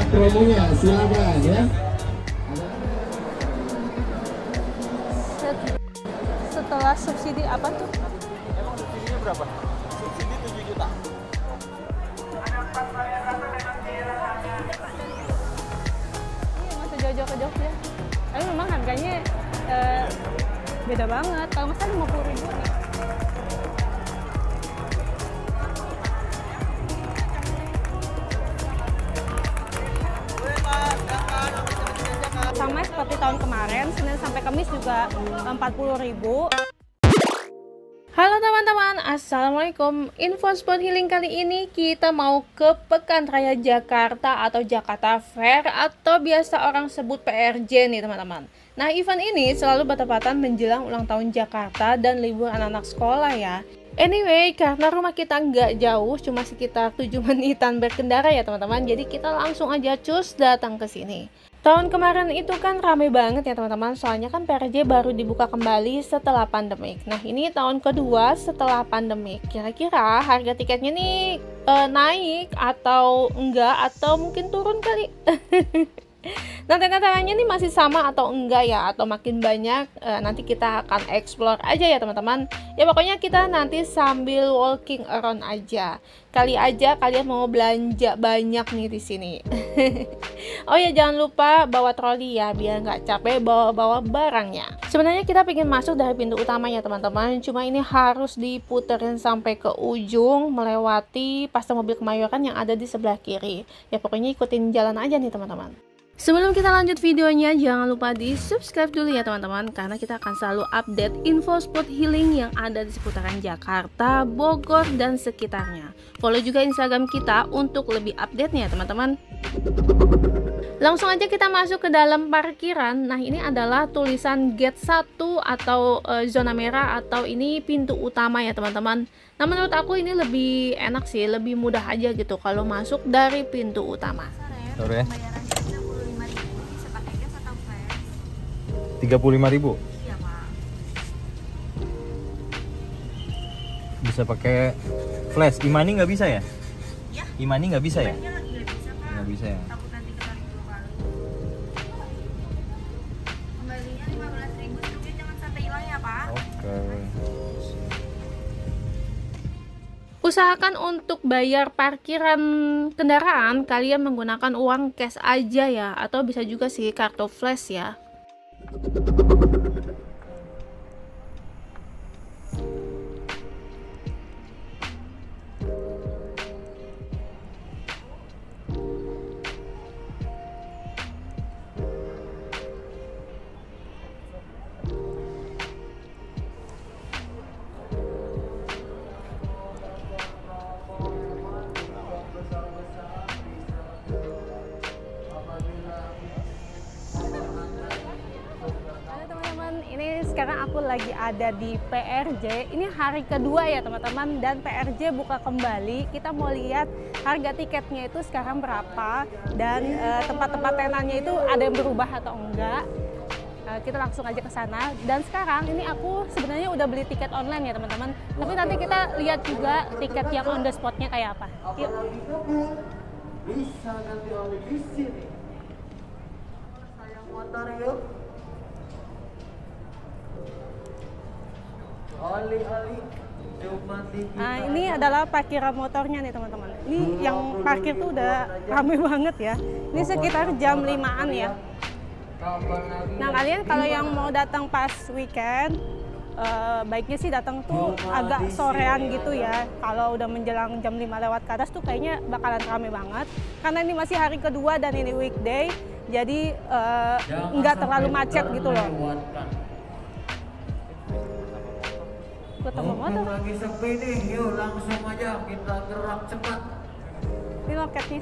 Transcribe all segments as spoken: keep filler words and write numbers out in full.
promonya, silakan ya. Setelah subsidi apa tuh? Emang subsidinya berapa? Subsidi tujuh juta. Iya, nggak sejauh-jauh ke Jogja. Tapi memang harganya eh, beda banget. Kalau nggak salah lima puluh ribu nih. Sama seperti tahun kemarin, Senin sampai Kamis juga empat puluh ribu. Halo teman-teman, assalamualaikum. Info spot healing kali ini kita mau ke Pekan Raya Jakarta atau Jakarta Fair atau biasa orang sebut P R J nih teman-teman. Nah, event ini selalu bertepatan menjelang ulang tahun Jakarta dan libur anak-anak sekolah ya. Anyway, karena rumah kita nggak jauh, cuma sekitar tujuh menitan berkendara ya teman-teman, jadi kita langsung aja cus datang ke sini. Tahun kemarin itu kan rame banget ya teman-teman, soalnya kan P R J baru dibuka kembali setelah pandemik. Nah, ini tahun kedua setelah pandemik. Kira-kira harga tiketnya nih e, naik atau enggak, atau mungkin turun kali? Nah, tengah-tengahnya nih masih sama atau enggak ya, atau makin banyak, e, nanti kita akan explore aja ya teman-teman. Ya pokoknya kita nanti sambil walking around aja. Kali aja kalian mau belanja banyak nih di sini. Oh ya, jangan lupa bawa troli ya, biar nggak capek bawa-bawa barangnya. Sebenarnya kita pengen masuk dari pintu utama ya teman-teman, cuma ini harus diputerin sampai ke ujung, melewati pasta mobil Kemayoran yang ada di sebelah kiri. Ya pokoknya ikutin jalan aja nih teman-teman. Sebelum kita lanjut videonya, jangan lupa di subscribe dulu ya teman-teman, karena kita akan selalu update info spot healing yang ada di seputaran Jakarta, Bogor, dan sekitarnya. Follow juga Instagram kita untuk lebih update-nya ya teman-teman. Langsung aja kita masuk ke dalam parkiran. Nah, ini adalah tulisan gate satu atau e, zona merah, atau ini pintu utama ya teman-teman. Nah, menurut aku ini lebih enak sih, lebih mudah aja gitu kalau masuk dari pintu utama. Sore. tiga puluh lima ribu. Iya, Pak. Bisa pakai flash. Imani nggak bisa ya? Ya. Imani nggak bisa ya? Nggak bisa, Pak. Nggak bisa ya? Takut nanti kebalik dua kali. Kembalinya lima belas ribu, tapi jangan sampai hilang ya, Pak. Oke. Usahakan untuk bayar parkiran kendaraan kalian menggunakan uang cash aja ya, atau bisa juga sih kartu flash ya. Ini sekarang aku lagi ada di P R J. Ini hari kedua ya teman-teman, dan P R J buka kembali. Kita mau lihat harga tiketnya itu sekarang berapa, dan tempat-tempat uh, tenannya itu ada yang berubah atau enggak. Uh, kita langsung aja ke sana. Dan sekarang ini aku sebenarnya udah beli tiket online ya teman-teman. Tapi nanti kita lihat juga tiket yang on the spotnya kayak apa. Yuk. Bisa nanti oleh di sini. Sayang motor yuk. Nah, ini adalah parkiran motornya nih teman-teman. Ini yang parkir tuh udah rame banget ya. Ini sekitar jam limaan ya. Nah, kalian kalau yang mau datang pas weekend, eh, baiknya sih datang tuh agak sorean gitu ya. Kalau udah menjelang jam lima lewat ke atas tuh kayaknya bakalan rame banget. Karena ini masih hari kedua dan ini weekday, jadi eh, nggak terlalu macet gitu loh. Ketemu motor. Lagi sepi nih, yuk langsung aja kita gerak cepat. Ini loketnya.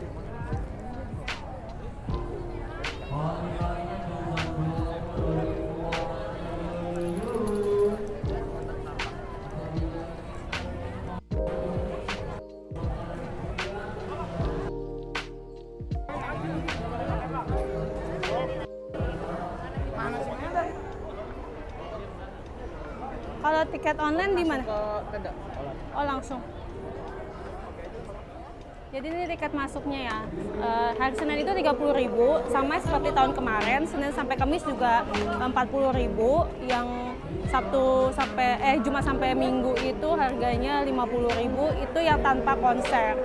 Kalau tiket online di mana? Oh, langsung. Jadi ini tiket masuknya ya. Uh, hari Senin itu tiga puluh ribu, sama seperti tahun kemarin, Senin sampai Kamis juga empat puluh ribu. Yang Sabtu sampai eh Jumat sampai Minggu itu harganya lima puluh ribu, itu yang tanpa konser.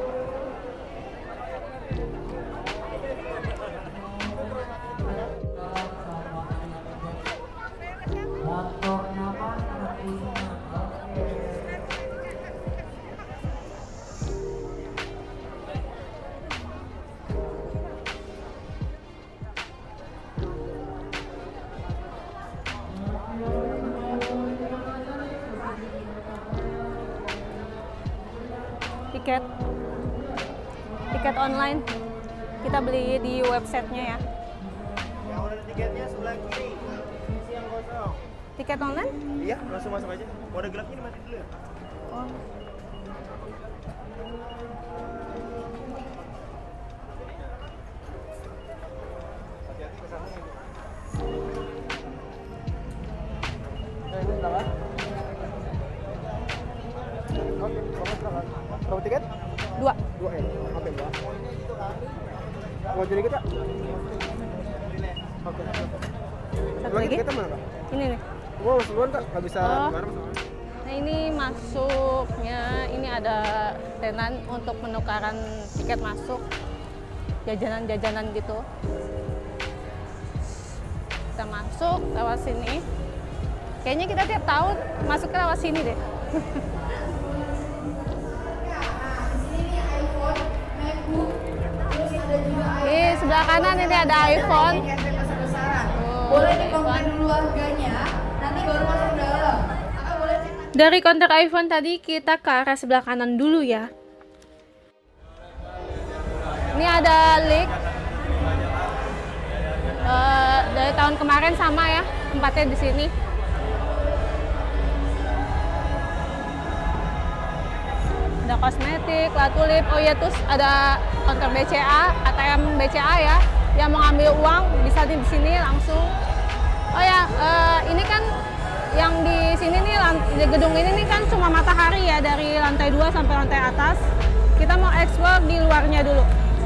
Tiket tiket online kita beli di websitenya ya. Yang udah tiketnya sebelah kiri, sisi yang kosong. Tiket online? Iya, langsung masuk aja. Mode gelapnya dimati dulu ya. Oh. Hati-hati ke sana ya. Nah, ini silakan. Oke, kamu silakan. Berapa tiket? Dua. Dua ya. Oke, dua. Mau jadi kita? Oke. Satu Lagi lagi? tiketnya mana, Kak? Ini nih. Gua masuk duluan, Kak. Nggak bisa Oh. bareng soalnya. Nah ini masuknya, ini ada tenan untuk penukaran tiket masuk, jajanan-jajanan gitu. Kita masuk lewat sini. Kayaknya kita tiap tahun masuk ke lewat sini deh. Di sebelah kanan ini ada iPhone. Oh, Boleh dikonten dulu harganya, nanti baru masuk dalam. Kakak boleh cek. Dari kontak iPhone tadi kita ke arah sebelah kanan dulu ya. Ini ada link. Uh, dari tahun kemarin sama ya, tempatnya di sini. Ada kosmetik, latulip, oh ya terus ada counter B C A, A T M B C A ya. Yang mau ngambil uang bisa di sini langsung. Oh ya, uh, ini kan yang di sini nih, di gedung ini nih kan cuma matahari ya, dari lantai dua sampai lantai atas. Kita mau explore di luarnya dulu.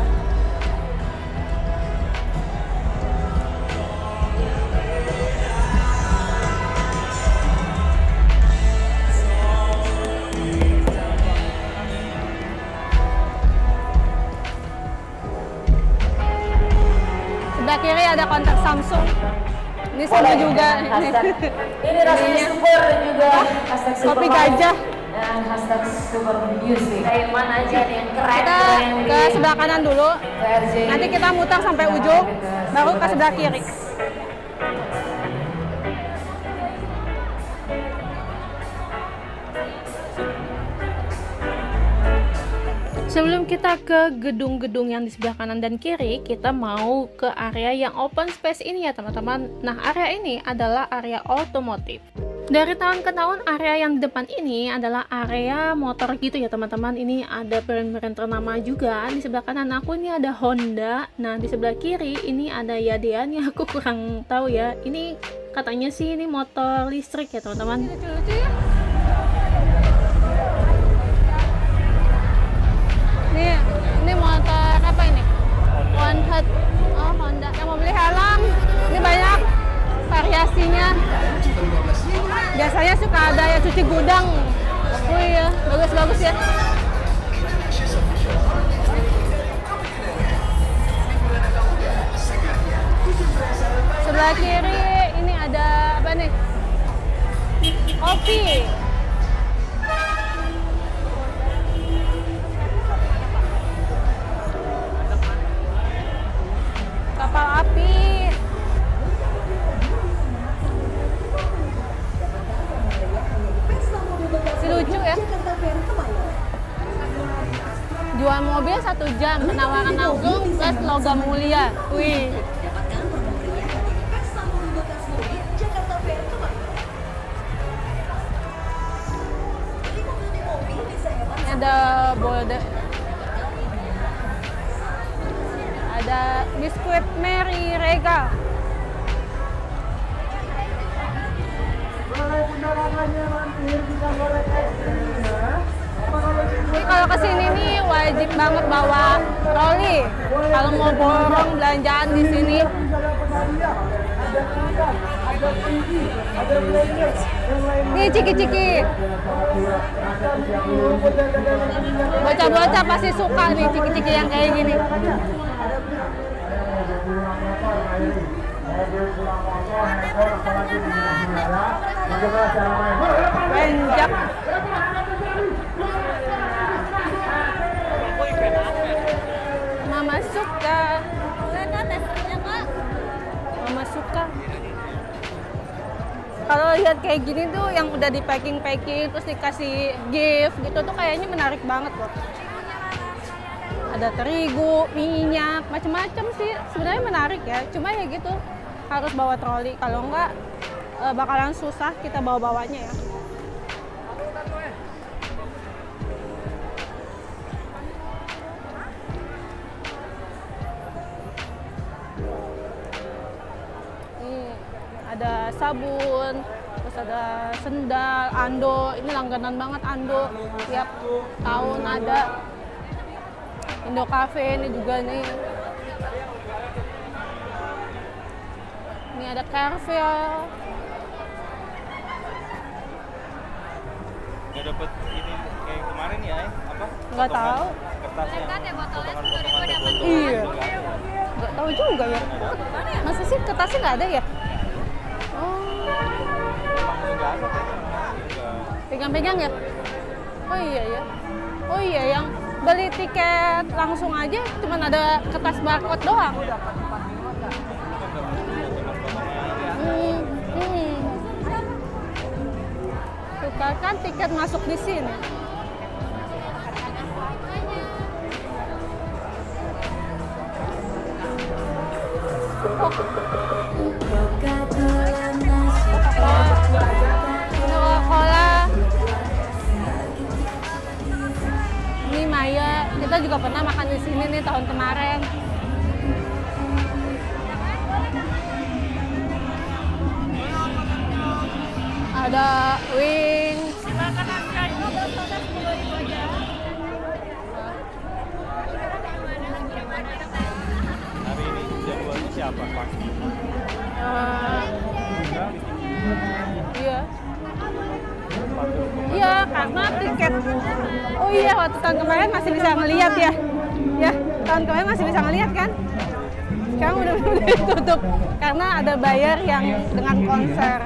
Sebelah kiri ada kontak Samsung. Ini sama juga. Ini rasanya super juga. Hashtag super Kopi life gajah. dan hashtag super music. Kayak mana aja nih yang keren? Kita keren ke nih. sebelah kanan dulu. Versi. Nanti kita muter sampai ujung, baru ke sebelah kiri. Sebelum kita ke gedung-gedung yang di sebelah kanan dan kiri, kita mau ke area yang open space ini ya teman-teman. Nah, area ini adalah area otomotif. Dari tahun ke tahun, area yang di depan ini adalah area motor gitu ya teman-teman. Ini ada brand-brand ternama juga. Di sebelah kanan aku ini ada Honda. Nah, di sebelah kiri ini ada Yadean yang aku kurang tahu ya. Ini katanya sih ini motor listrik ya teman-teman. Lucu-lucu ya. Ini, ini motor apa ini? One Hot, oh Honda. Yang mau beli helm, ini banyak variasinya. Biasanya suka ada yang cuci gudang. Oh iya, bagus-bagus ya. Sebelah kiri ini ada apa nih? Kopi. Kapal api. Si lucu ya. Jual mobil satu jam, penawaran langsung plus logam mulia. Wih. Ini ada bolde. Ada biskuit Mary Regal. Kalau undangannya nanti bisa goreng es krimnya, apa kalau Jadi kalau kesini nih wajib banget bawa troli kalau mau borong belanjaan di sini. Nih ciki-ciki. Bocah-bocah pasti suka nih ciki-ciki yang kayak gini. Benjak. Mama suka. Mama suka. Kalau lihat kayak gini tuh yang udah di packing packing terus dikasih gift gitu tuh kayaknya menarik banget loh. Ada terigu, minyak, macam-macam sih. Sebenarnya menarik ya. Cuma ya gitu harus bawa troli. Kalau enggak e, bakalan susah kita bawa-bawanya ya. Ada sabun, terus ada sendal, Ando. Ini langganan banget Ando. Tiap tahun ada. Indo Cafe ini juga nih. Ini ada Carvel. Nggak dapet ini kayak kemarin ya, eh? Apa? Nggak tahu. Kertasnya. Potongan-potongan dapat. Iya. Nggak tahu juga ya. Masa sih kertasnya nggak ada ya? Oh. Nggak ada kayaknya. Pegang-pegang ya? Oh iya ya. Oh iya, yang beli tiket langsung aja cuman ada kertas barcode doang. Hmm, hmm. Tukarkan tiket masuk di sini. Coca-Cola. Ini Maya, kita juga pernah makan di sini nih tahun kemarin. Ada wings. Hari ini jadwalnya siapa pasti? Uh, iya. Iya, karena tiket. Oh iya, waktu tahun kemarin masih bisa ngeliat ya. Ya, tahun kemarin masih bisa ngeliat kan? Sekarang udah udah ditutup karena ada bayar yang dengan konser.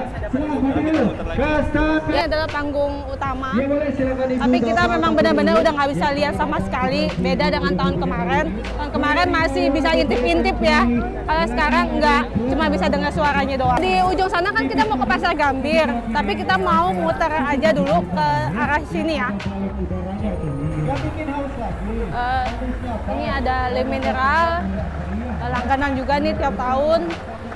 Ini adalah panggung utama. Tapi kita memang benar-benar udah nggak bisa lihat sama sekali. Beda dengan tahun kemarin. Tahun kemarin masih bisa intip-intip ya. Kalau sekarang nggak, cuma bisa dengar suaranya doang. Di ujung sana kan kita mau ke Pasar Gambir, tapi kita mau muter aja dulu ke arah sini ya. Uh, ini ada Le Mineral. Langganan juga nih tiap tahun.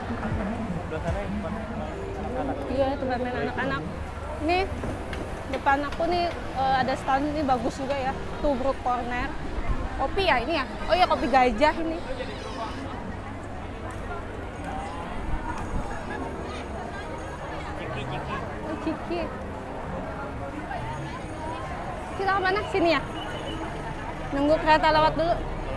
Iya, tempat main anak-anak. Ini depan aku nih uh, ada stand ini bagus juga ya. Tubruk Corner. Kopi ya ini ya? Oh iya, kopi gajah ini. Oh, Ciki. Kita kemana? Sini ya? Nunggu kereta lewat dulu.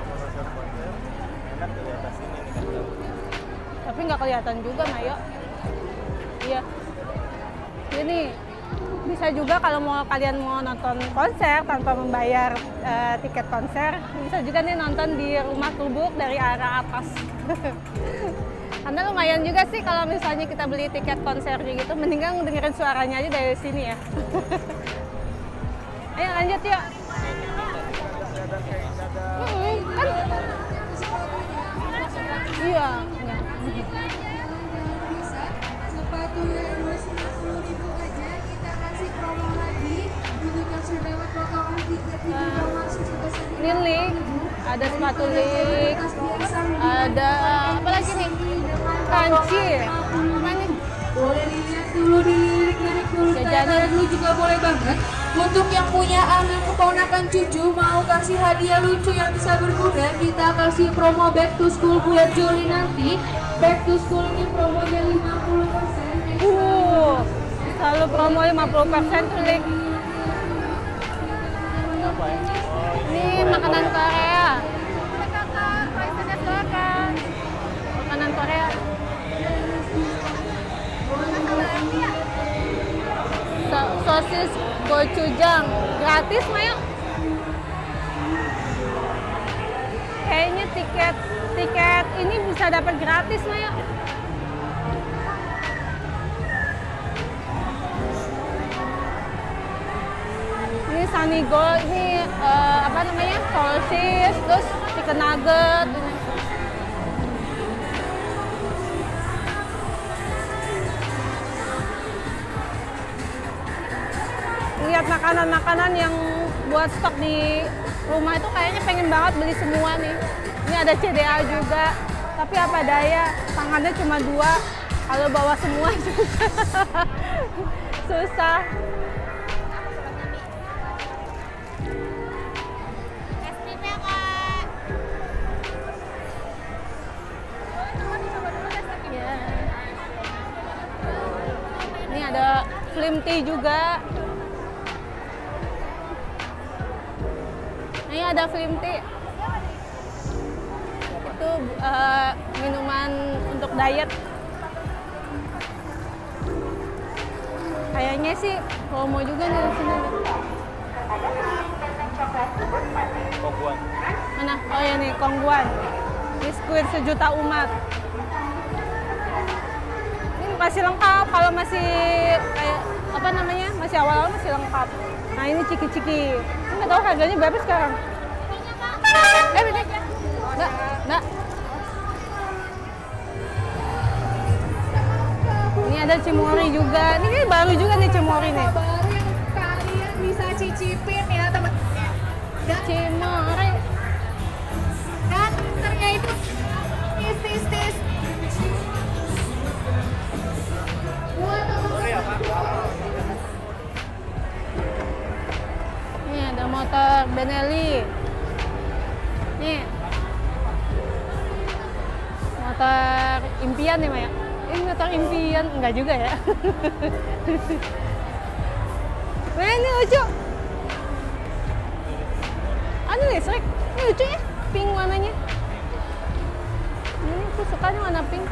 Tapi nggak kelihatan juga, Mayo. Iya. Ini bisa juga kalau mau kalian mau nonton konser tanpa membayar uh, tiket konser, bisa juga nih nonton di Rumah Tubruk dari arah atas. Karena lumayan juga sih kalau misalnya kita beli tiket konser gitu, mendingan dengerin suaranya aja dari sini ya. Ayo lanjut yuk. Hmm, kan? Iya. Sepatu dari dua ratus lima puluh ribu aja kita kasih promo lagi untuk yang sudah lewat potongan tiket itu udah masuk sebesar Ini Lik, ada sepatu Lik, ada apa lagi nih? Kanci. Apa nih? Boleh dilihat dulu, dilirik-lirik dulu, Jajanan. tanya dulu juga boleh banget. Untuk yang punya anak, keponakan, cucu mau kasih hadiah lucu yang bisa berguna, kita kasih promo back to school buat Juli nanti. Back to school ini promonya lima puluh persen. Uh, selalu promo lima puluh persen tuh Lik. Ini makanan Korea. Makanan Korea. So sosis gochujang gratis, Mayo. Kayaknya tiket tiket ini bisa dapat gratis, Mayo. Ini Sanigo, ini uh, apa namanya, sosis, terus chicken nugget. Lihat makanan-makanan yang buat stok di rumah itu kayaknya pengen banget beli semua nih. Ini ada C D A juga, tapi apa daya, tangannya cuma dua. Kalau bawa semua susah. Susah. Ya. Ini ada slim tea juga. Ini ada slim tea. Itu uh, minuman untuk diet. Kayaknya sih promo juga nih di sini. Kongguan. Mana? Oh ya nih, Kongguan. Biskuit sejuta umat. Ini masih lengkap. Kalau masih kayak apa namanya? Masih awal-awal masih lengkap. Nah, ini ciki-ciki. Ini nggak tahu harganya berapa sekarang. Eh, bener. Enggak, enggak. Ini ada cimori juga. Ini kan baru juga nih cimori nih. Baru yang kalian bisa cicipin ya teman-teman. Dan Cimori. dan ternyata itu tis-tis-tis. Buat teman-teman. Ini ada motor Benelli. Nih. Motor impian nih, Maya. Ini motor impian, enggak juga ya. Nah, ini lucu. Anu listrik, ini lucu ya, pink warnanya. Ini aku suka nih warna pink.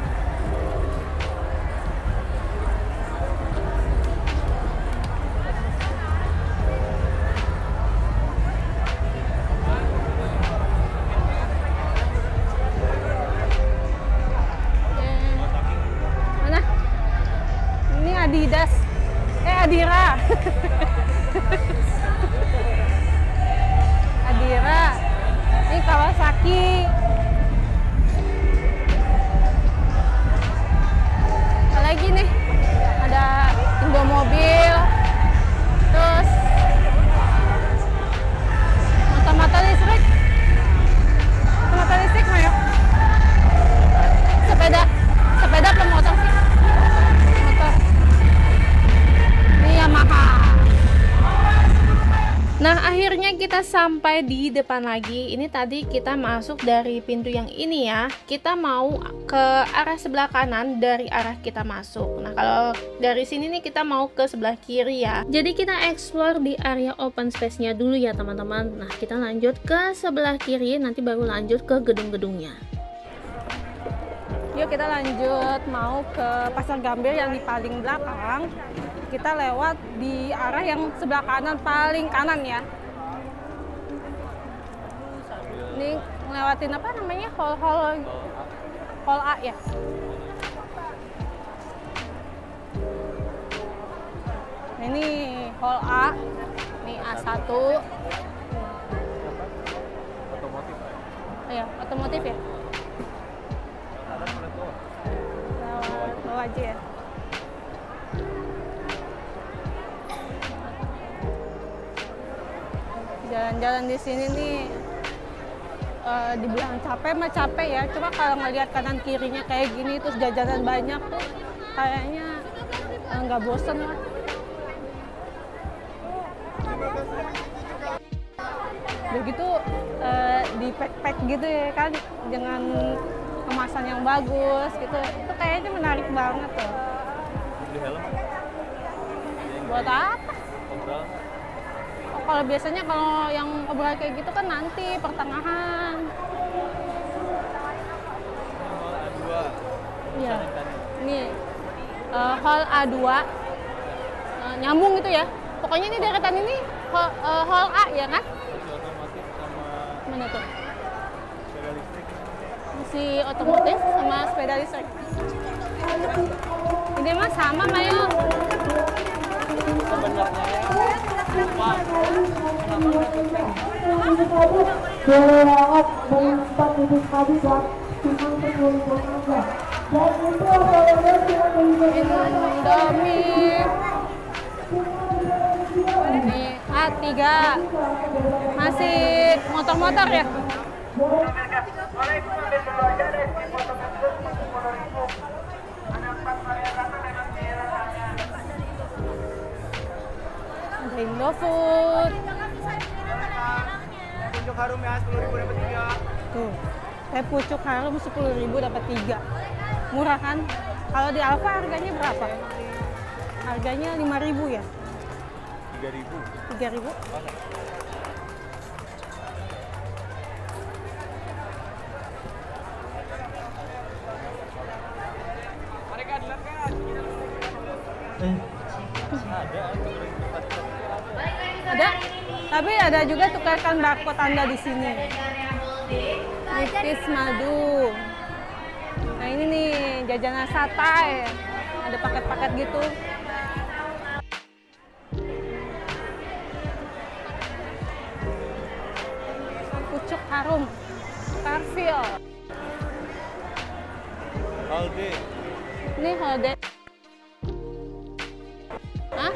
Mana? Ini Adidas. Eh, Adira. Adira. Ini Kawasaki. Apa lagi nih? Ada Indomobil. Terus mata-mata listrik. Mata-mata listrik, Mayo. Sepeda. Sepeda apa motor sih? Motor. Ini Yamaha. Nah, akhirnya kita sampai di depan lagi. Ini tadi kita masuk dari pintu yang ini ya. Kita mau ke arah sebelah kanan dari arah kita masuk. Nah, kalau dari sini nih kita mau ke sebelah kiri ya. Jadi kita explore di area open space-nya dulu ya, teman-teman. Nah, kita lanjut ke sebelah kiri, nanti baru lanjut ke gedung-gedungnya. Yuk kita lanjut mau ke Pasar Gambir yang di paling belakang. Kita lewat di arah yang sebelah kanan, paling kanan ya. Ini ngelewatin apa namanya? Hall-hall Hall A ya. Nah, ini Hall A. Ini A satu. Otomotif. Oh ya, otomotif ya. Lewat bawah aja ya. Jalan-jalan di sini nih uh, dibilang capek mah capek ya. Cuma kalau ngelihat kanan kirinya kayak gini terus jajanan banyak tuh kayaknya nggak uh, bosen lah. Begitu uh, di pack-pack gitu ya kan, dengan kemasan yang bagus gitu, itu kayaknya menarik banget tuh. Beli helm? Buat apa? Ngobrol? Kalau biasanya kalau yang obral kayak gitu kan nanti pertengahan. Iya. Ini uh, hall A dua. Uh, nyambung gitu ya. Pokoknya ini deretan ini hall, uh, hall A ya kan? Mana tuh? Si otomotif sama sepeda listrik. Ini mah sama Mayo. Sebenarnya ya. Indomie. Ini A tiga. Masih motor-motor ya? Ada Indofood. Pucuk harum ya, sepuluh ribu dapat tiga. Tuh, teh pucuk harum sepuluh ribu dapat tiga. Murah kan? Kalau di Alfa harganya berapa? Harganya lima ribu ya? tiga ribu. tiga ribu? Eh, Ada, tapi ada juga tukarkan barcode Anda di sini. Nipis madu. Nah ini nih jajanan satai, ada paket-paket gitu. Pucuk harum, Carfil. Aldi. Ini Holde. Hah?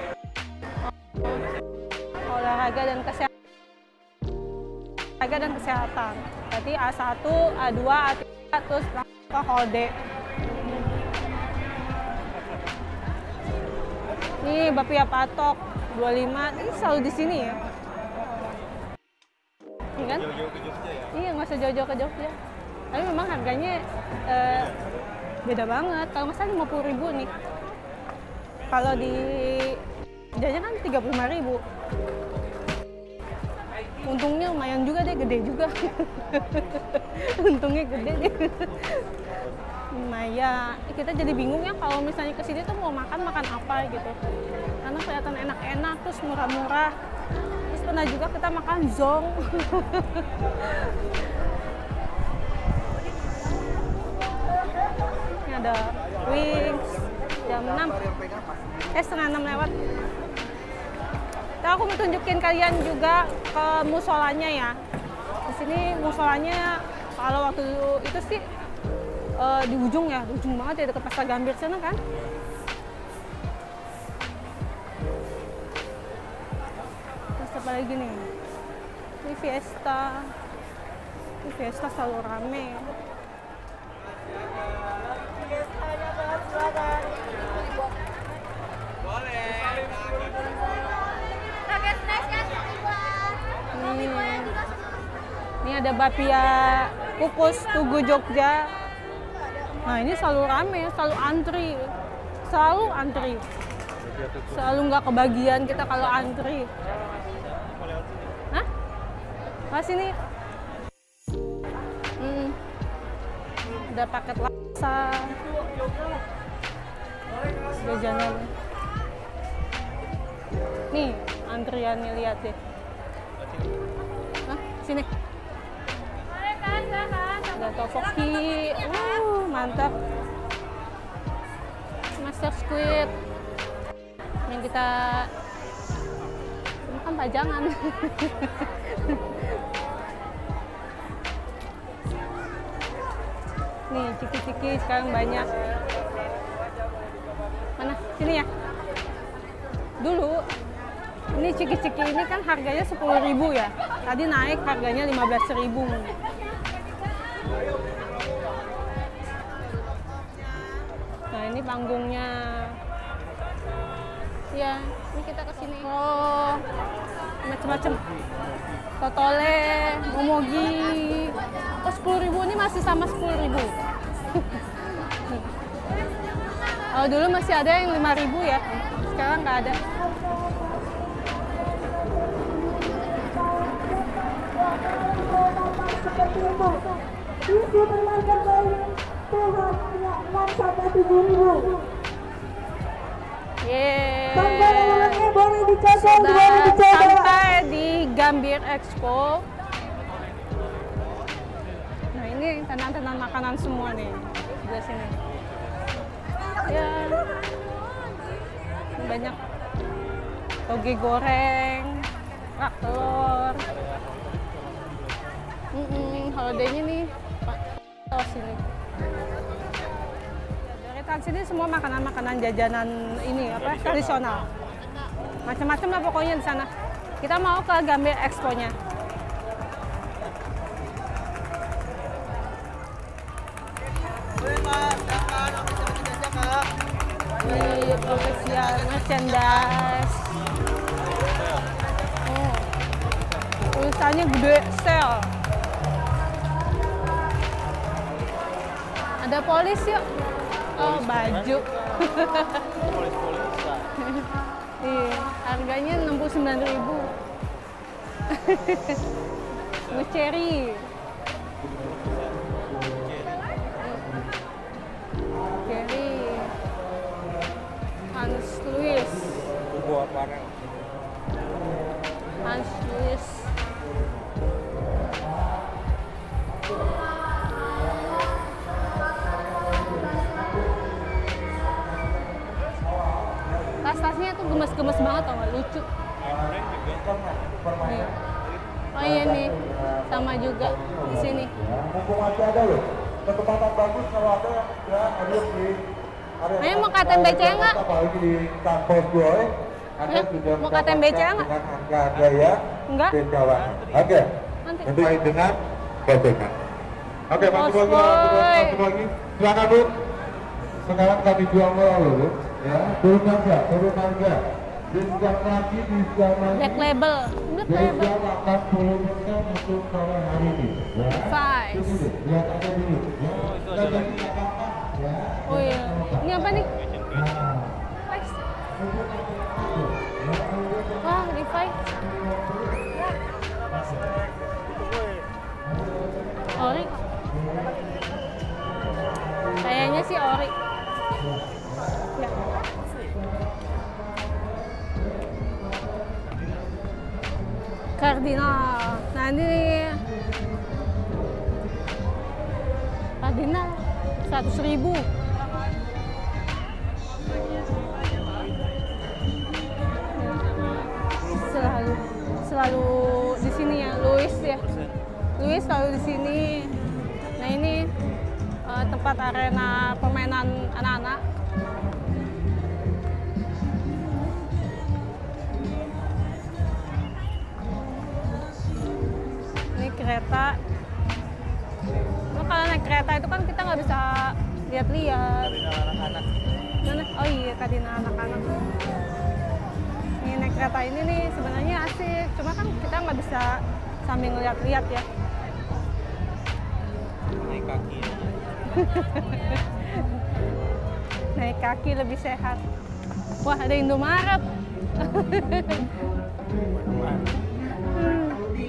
Oh, olahraga dan kesehatan. Olahraga dan kesehatan. Berarti A satu, A dua, A tiga, terus ke Holde. Ini bapia patok dua puluh lima. Ini selalu di sini ya. Iya kan? Jauh-jauh ke Jogja ya. Iya, nggak usah jauh-jauh ke Jogja. Tapi memang harganya eh, beda banget. Kalau masalah lima puluh ribu nih. Kalau di jajan kan tiga puluh lima ribu. Untungnya lumayan juga deh, gede juga. Untungnya gede deh. Lumayan. Kita jadi bingung ya kalau misalnya ke sini tuh mau makan makan apa gitu. Karena kelihatan enak-enak terus murah-murah. Terus pernah juga kita makan zong. Ini ada wings jam enam. Eh setengah enam lewat. Nah, aku mau tunjukin kalian juga ke musolanya ya. Di sini musolanya kalau waktu itu sih uh, di ujung ya, di ujung banget ya dekat Pasar Gambir sana kan. Terus apa lagi nih? Ini Fiesta. Ini Fiesta selalu rame. Ini, ini ada bapia kukus Tugu Jogja. Nah ini selalu rame, selalu antri, selalu antri, selalu nggak kebagian kita kalau antri. Hah? Mas ini? Hmm. Ada paket laksa, jajanan. Nih antriannya lihat deh. Hah? Sini. Ada topoki, uh, mantap. Master Squid. Yang kita makan pajangan. Nih ciki-ciki sekarang banyak. Mana? Sini ya. Dulu ini ciki-ciki ini kan harganya sepuluh ribu ya. Tadi naik harganya lima belas ribu. Nah, ini panggungnya. Ya, ini kita ke sini. Oh, macam-macam. Totole, momogi. Oh, sepuluh ribu ini masih sama sepuluh ribu. Oh, dulu masih ada yang lima ribu ya. Sekarang nggak ada. seperti itu. Di supermarket lain tuh hanya enam sampai tujuh ribu. Yeay. Sampai uangnya boleh dicoba, boleh Sudah dicoba. sampai di Gambir Expo. Nah ini tenan-tenan makanan semua nih di sini. Ya, banyak toge goreng, kerak telur. Mm-mm, holidaynya nih, Pak. Oh sini. Dari kan sini semua makanan-makanan jajanan ini apa tradisional. Macam-macam lah pokoknya di sana. Kita mau ke Gambir Expo-nya. Ini official merchandise. Oh, tulisannya gede sale. Ada polis yuk. Oh baju. Iya, harganya enam puluh sembilan ribu. Bu Cherry. Cherry. Hans Louis. Buat barang. Hans Louis. Tas-tasnya tuh gemes-gemes banget tau gak? Lucu. Nih. Oh iya nih, sama juga di sini. Mumpung masih ada loh, kesempatan bagus kalau ada yang sudah hadir di area. Ayo mau K T M B C nggak? Apalagi di kampus gue, Anda Ya, sudah mau K T M B C nggak? dengan angka daya Enggak. bedawan. Oke, Nanti. untuk dengan gocekan. Oke, masuk lagi, Boy. masuk lagi. Silakan Bu. Sekarang kami jual lalu, ya, turun harga, turun harga. Diskon lagi, diskon lagi. Black Label. Black Label. Diskon delapan puluh persen untuk sore hari ini. Ya. Five. Itu dulu, lihat aja dulu. Ya. Dan jadi apa-apa, ya. Oh iya. Ini apa nih? Nah. Lex. Wah, Levi's. Ori. Kayaknya sih ori. Ya. Cardinal. Nah ini nih. Cardinal seratus ribu. Selalu selalu di sini ya, Louis ya. Louis selalu di sini. Nah ini uh, tempat arena permainan anak-anak. Ini kereta. Nah, kalau naik kereta itu kan kita nggak bisa lihat-lihat. Anak-anak. Mana? Oh iya, kadina anak-anak. Ini naik kereta ini nih sebenarnya asik, cuma kan kita nggak bisa sambil ngeliat-liat ya. Naik kaki. Naik kaki lebih sehat. Wah, ada Indomaret. Hmm.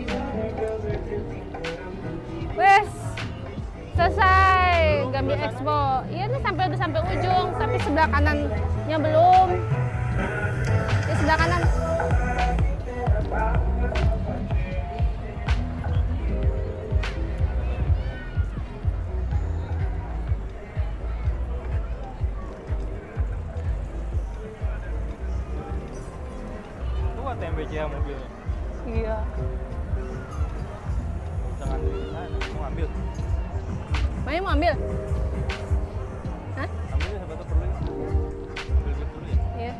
Wes, selesai Gambir Expo. Iya nih sampai udah sampai ujung, tapi sebelah kanannya belum. Di sebelah kanan. Itu K T M B C mobil. Iya. Jangan di sana, mau ambil. Mana mau ambil? Hah? Ambil ya, siapa tuh perlu ya. Ambil duit dulu ya. Iya.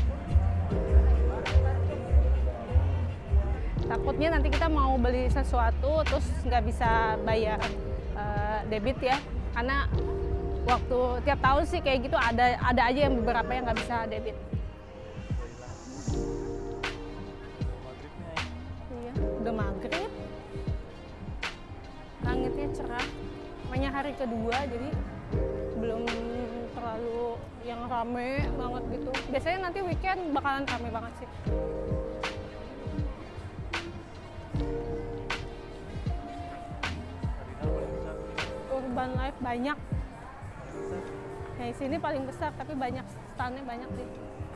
Takutnya nanti kita mau beli sesuatu terus nggak bisa bayar uh, debit ya, karena waktu tiap tahun sih kayak gitu ada ada aja yang beberapa yang nggak bisa debit. Iya, udah maghrib. Langitnya cerah. Namanya hari kedua jadi belum terlalu yang rame banget gitu. Biasanya nanti weekend bakalan rame banget sih. Urban Life banyak. Nah, di sini paling besar tapi banyak standnya banyak sih.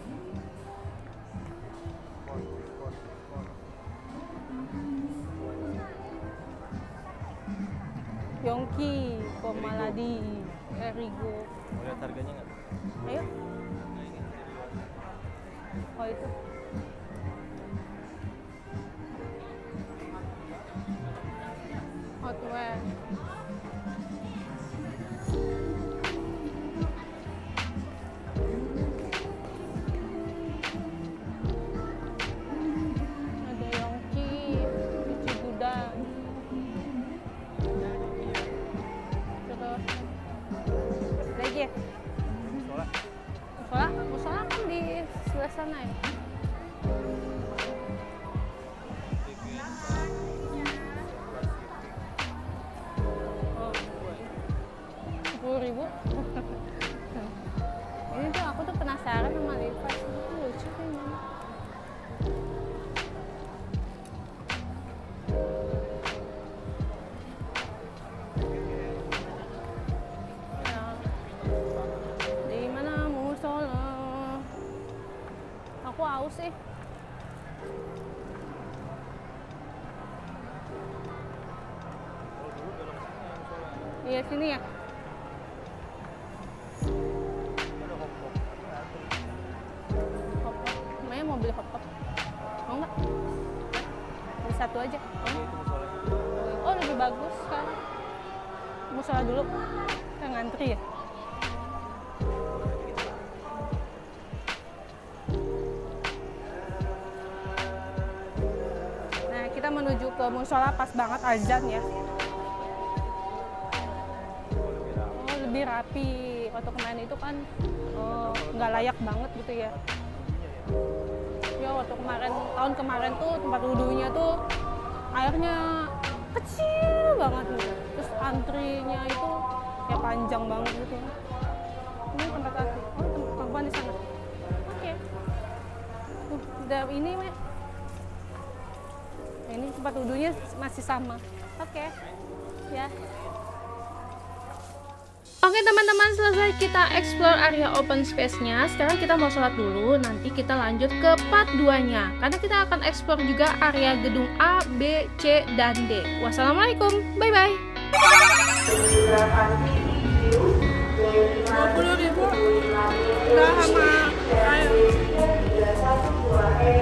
Yongki, Komaladi, Erigo. Mau lihat harganya nggak? Ayo. Oh itu. Hotwear. Ada Yongki, Ichi Gudang. Terus lagi ya? Musola. Musola, musola kan di sebelah sana ya. Oh, sepuluh ribu. Ini tuh aku tuh penasaran sama Levi's, itu lucu kan ini. Di mana musola? Aku haus sih. Iya sini ya. Hotpot. Maya mau beli hotpot. Mau nggak? Beli satu aja. Mau nggak? Oh lebih bagus kan. Musola dulu. Kita ngantri ya. Nah kita menuju ke musola pas banget azan ya. Lebih rapi. Waktu kemarin itu kan oh, nggak layak banget gitu ya. Ya waktu kemarin, tahun kemarin tuh tempat wudhunya tuh airnya kecil banget gitu. Terus antrinya itu ya panjang banget gitu. Ini tempat aku. Oh tempat perempuan di sana. Oke. Okay. Uh, udah ini Mek. Nah, ini tempat wudhunya masih sama. Oke. Okay. Ya. Oke teman-teman, selesai kita explore area open space-nya. Sekarang kita mau sholat dulu, nanti kita lanjut ke part dua-nya. Karena kita akan explore juga area gedung A, B, C, dan D. Wassalamualaikum, bye-bye. dua puluh ribu udah sama air.